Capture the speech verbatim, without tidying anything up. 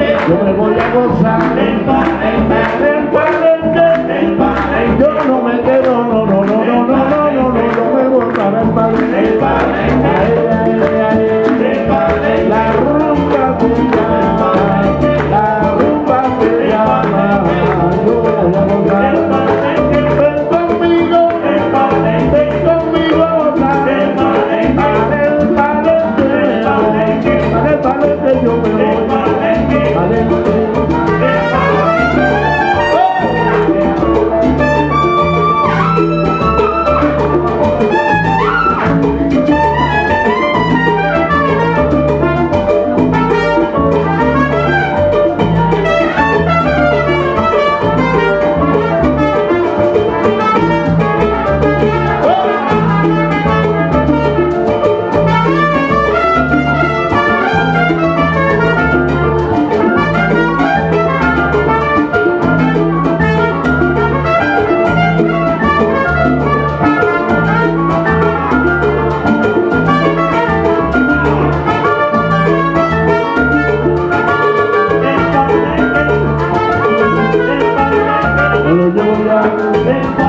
yo me voy a gozar el palenque, el palenque, yo no me quedo, no, no, no, no, no, no, no, no, yo me voy para el palenque, ay, ay, ay, la rumba te llama, la rumba te llama, yo voy a gozar, ven conmigo, ven conmigo a gozar, para el palenque, para el palenque yo me voy, palenque. Yo voy a